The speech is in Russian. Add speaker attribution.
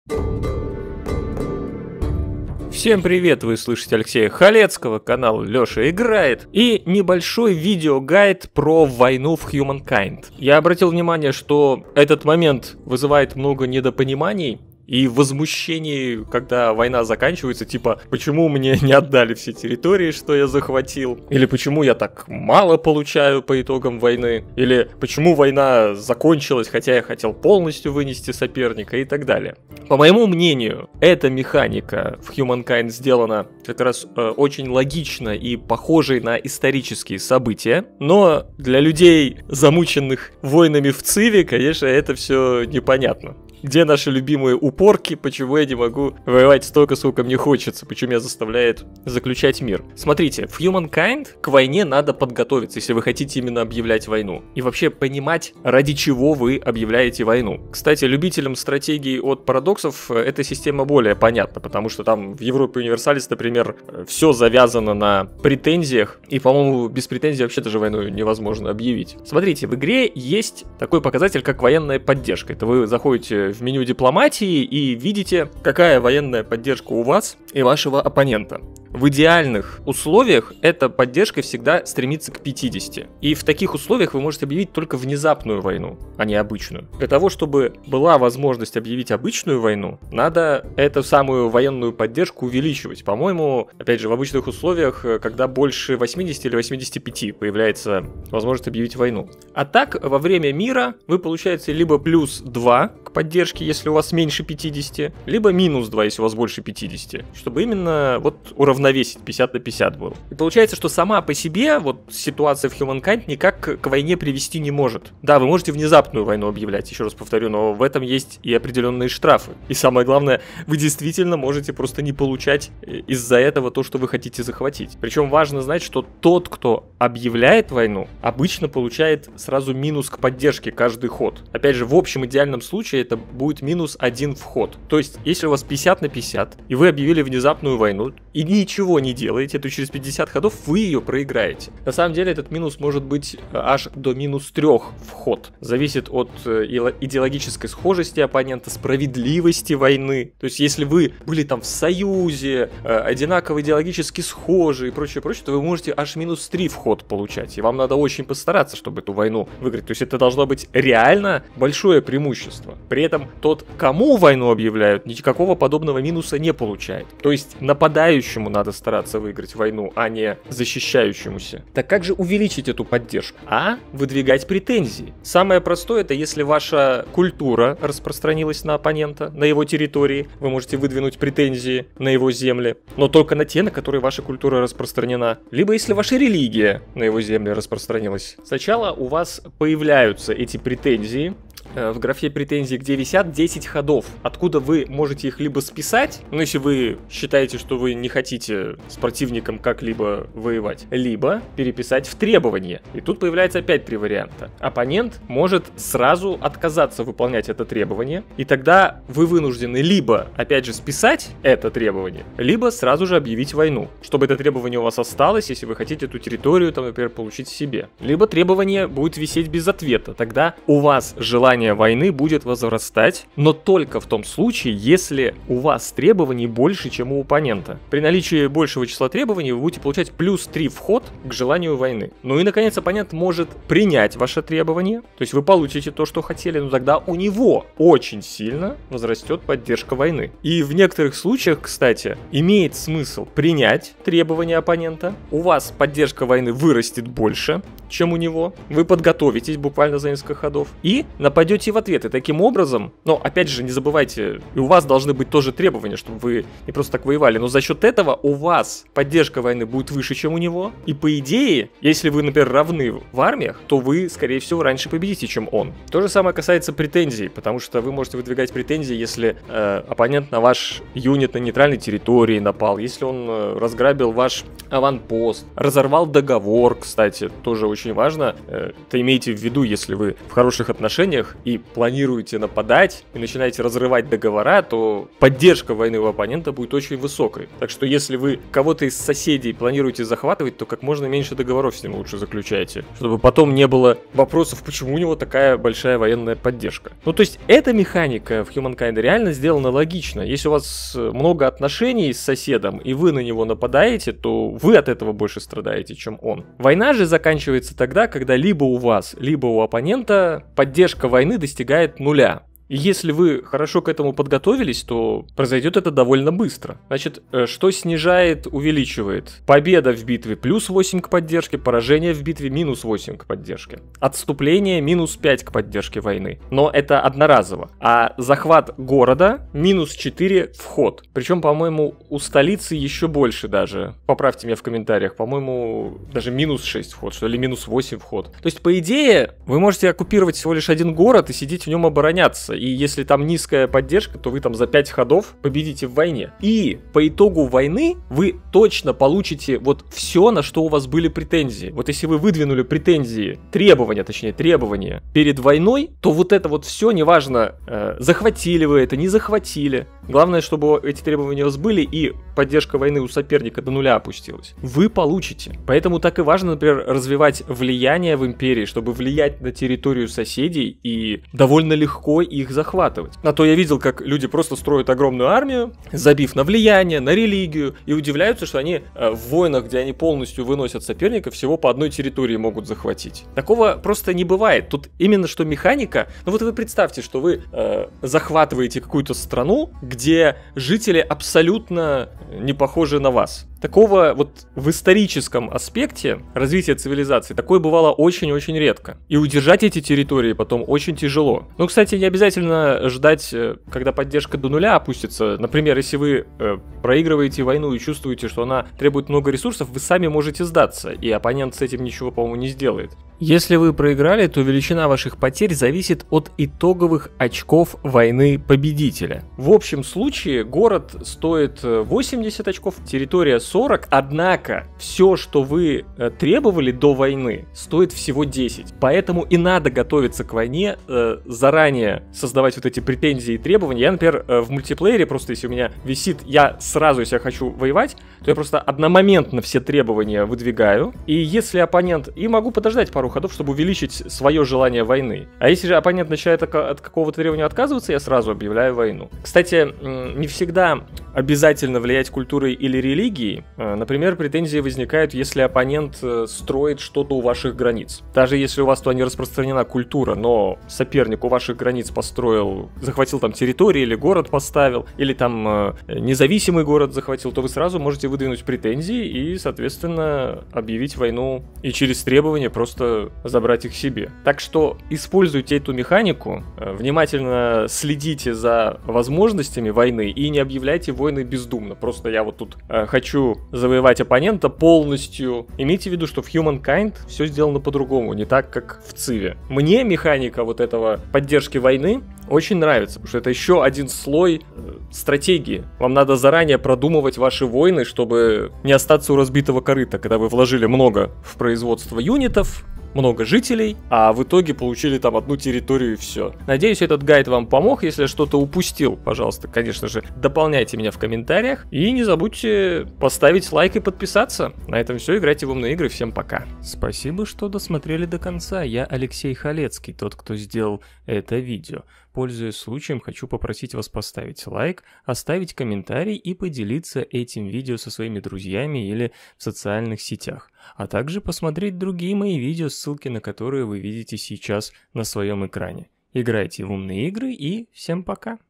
Speaker 1: Всем привет, вы слышите Алексея Халецкого, канал Лёша Играет, и небольшой видеогайд про войну в Humankind. Я обратил внимание, что этот момент вызывает много недопониманий и возмущений, когда война заканчивается, типа, почему мне не отдали все территории, что я захватил, или почему я так мало получаю по итогам войны, или почему война закончилась, хотя я хотел полностью вынести соперника и так далее. По моему мнению, эта механика в Humankind сделана как раз очень логично и похожей на исторические события, но для людей, замученных войнами в Циве, конечно, это все непонятно. Где наши любимые упорки, почему я не могу воевать столько, сколько мне хочется, почему меня заставляет заключать мир. Смотрите, в Humankind к войне надо подготовиться, если вы хотите именно объявлять войну. И вообще понимать, ради чего вы объявляете войну. Кстати, любителям стратегий от парадоксов эта система более понятна, потому что там в Европе Универсалис, например, все завязано на претензиях, и, по-моему, без претензий вообще даже войну невозможно объявить. Смотрите, в игре есть такой показатель, как военная поддержка. Это вы заходите в меню дипломатии и видите, какая военная поддержка у вас и вашего оппонента. В идеальных условиях эта поддержка всегда стремится к 50. И в таких условиях вы можете объявить только внезапную войну, а не обычную. Для того, чтобы была возможность объявить обычную войну, надо эту самую военную поддержку увеличивать. По-моему, опять же, в обычных условиях, когда больше 80 или 85 появляется возможность объявить войну. А так, во время мира вы получаете либо плюс 2 к поддержке, если у вас меньше 50, либо минус 2, если у вас больше 50. Чтобы именно вот уравновесить 50 на 50 был. И получается, что сама по себе вот ситуация в Humankind никак к войне привести не может. Да, вы можете внезапную войну объявлять, еще раз повторю, но в этом есть и определенные штрафы. И самое главное, вы действительно можете просто не получать из-за этого то, что вы хотите захватить. Причем важно знать, что тот, кто объявляет войну, обычно получает сразу минус к поддержке каждый ход. Опять же, в общем идеальном случае это будет минус 1 вход. То есть, если у вас 50 на 50, и вы объявили внезапную войну, и ничего не делаете, то через 50 ходов вы ее проиграете. На самом деле этот минус может быть аж до минус 3 вход. Зависит от идеологической схожести оппонента, справедливости войны. То есть если вы были там в союзе, одинаково идеологически схожи и прочее, то вы можете аж минус 3 вход получать. И вам надо очень постараться, чтобы эту войну выиграть. То есть это должно быть реально большое преимущество. При этом тот, кому войну объявляют, никакого подобного минуса не получает. То есть нападающему надо стараться выиграть войну, а не защищающемуся. Так как же увеличить эту поддержку? А выдвигать претензии. Самое простое, это если ваша культура распространилась на оппонента, на его территории, вы можете выдвинуть претензии на его земли, но только на те, на которые ваша культура распространена. Либо если ваша религия на его земле распространилась. Сначала у вас появляются эти претензии, в графе претензий, где висят 10 ходов, откуда вы можете их либо списать, ну если вы считаете, что вы не хотите с противником как-либо воевать, либо переписать в требования. И тут появляется опять 3 варианта. Оппонент может сразу отказаться выполнять это требование, и тогда вы вынуждены либо, опять же, списать это требование, либо сразу же объявить войну, чтобы это требование у вас осталось, если вы хотите эту территорию, там, например, получить себе. Либо требование будет висеть без ответа, тогда у вас желание войны будет возрастать, но только в том случае, если у вас требований больше, чем у оппонента. При наличии большего числа требований вы будете получать плюс 3 вход к желанию войны. Ну и, наконец, оппонент может принять ваше требование, то есть вы получите то, что хотели, но тогда у него очень сильно возрастет поддержка войны. И в некоторых случаях, кстати, имеет смысл принять требования оппонента, у вас поддержка войны вырастет больше, чем у него, вы подготовитесь буквально за несколько ходов и нападете в ответ. И таким образом, но опять же не забывайте, и у вас должны быть тоже требования, чтобы вы не просто так воевали, но за счет этого у вас поддержка войны будет выше, чем у него, и по идее, если вы, например, равны в армиях, то вы, скорее всего, раньше победите, чем он. То же самое касается претензий, потому что вы можете выдвигать претензии, если оппонент на ваш юнит на нейтральной территории напал, если он разграбил ваш аванпост, разорвал договор, кстати, тоже очень важно. Это имейте в виду, если вы в хороших отношениях и планируете нападать, и начинаете разрывать договора, то поддержка войны у оппонента будет очень высокой. Так что если вы кого-то из соседей планируете захватывать, то как можно меньше договоров с ним лучше заключайте, чтобы потом не было вопросов, почему у него такая большая военная поддержка. Ну, то есть, эта механика в Humankind реально сделана логично. Если у вас много отношений с соседом, и вы на него нападаете, то вы от этого больше страдаете, чем он. Война же заканчивается тогда, когда либо у вас, либо у оппонента поддержка войны достигает нуля. И если вы хорошо к этому подготовились, то произойдет это довольно быстро. Значит, что снижает, увеличивает? Победа в битве плюс 8 к поддержке, поражение в битве минус 8 к поддержке. Отступление минус 5 к поддержке войны. Но это одноразово. А захват города минус 4 вход. Причем, по-моему, у столицы еще больше даже. Поправьте меня в комментариях. По-моему, даже минус 6 вход, что ли, минус 8 вход. То есть, по идее, вы можете оккупировать всего лишь один город и сидеть в нем обороняться. И если там низкая поддержка, то вы там за 5 ходов победите в войне. И по итогу войны вы точно получите вот все, на что у вас были претензии. Вот если вы выдвинули претензии, требования перед войной, то вот это вот все, неважно, захватили вы это, не захватили. Главное, чтобы эти требования у вас были и поддержка войны у соперника до нуля опустилась. Вы получите. Поэтому так и важно, например, развивать влияние в империи, чтобы влиять на территорию соседей и довольно легко их захватывать. А то я видел, как люди просто строят огромную армию, забив на влияние, на религию, и удивляются, что они в войнах, где они полностью выносят соперника, всего по одной территории могут захватить. Такого просто не бывает. Тут именно что механика. Ну вот вы представьте, что вы захватываете какую-то страну, где жители абсолютно не похожи на вас. Такого вот в историческом аспекте развития цивилизации такое бывало очень-очень редко. И удержать эти территории потом очень тяжело. Ну, кстати, не обязательно ждать, когда поддержка до нуля опустится. Например, если вы проигрываете войну и чувствуете, что она требует много ресурсов, вы сами можете сдаться, и оппонент с этим ничего, по-моему, не сделает. Если вы проиграли, то величина ваших потерь зависит от итоговых очков войны победителя. В общем случае город стоит 80 очков, территория 40, однако все, что вы требовали до войны, стоит всего 10. Поэтому и надо готовиться к войне, заранее создавать вот эти претензии и требования. Я, например, в мультиплеере, просто если у меня висит, я сразу, если я хочу воевать, то я просто одномоментно все требования выдвигаю. И если оппонент... И могу подождать пару ходов, чтобы увеличить свое желание войны. А если же оппонент начинает от какого-то требования отказываться, я сразу объявляю войну. Кстати, не всегда обязательно влиять культурой или религией. Например, претензии возникают, если оппонент строит что-то у ваших границ. Даже если у вас туда не распространена культура, но соперник у ваших границ построил, захватил там территорию или город поставил, или там независимый город захватил, то вы сразу можете выдвинуть претензии и, соответственно, объявить войну и через требования просто забрать их себе. Так что используйте эту механику, внимательно следите за возможностями войны и не объявляйте войны бездумно. Просто я вот тут хочу завоевать оппонента полностью. Имейте в виду, что в Humankind все сделано по-другому, не так, как в Циве. Мне механика вот этого поддержки войны очень нравится, потому что это еще один слой стратегии. Вам надо заранее продумывать ваши войны, чтобы не остаться у разбитого корыта, когда вы вложили много в производство юнитов, много жителей, а в итоге получили там одну территорию и все. Надеюсь, этот гайд вам помог. Если я что-то упустил, пожалуйста, конечно же, дополняйте меня в комментариях. И не забудьте поставить лайк и подписаться. На этом все. Играйте в умные игры. Всем пока. Спасибо, что досмотрели до конца. Я Алексей Халецкий, тот, кто сделал это видео. Пользуясь случаем, хочу попросить вас поставить лайк, оставить комментарий и поделиться этим видео со своими друзьями или в социальных сетях, а также посмотреть другие мои видео, ссылки на которые вы видите сейчас на своем экране. Играйте в умные игры и всем пока!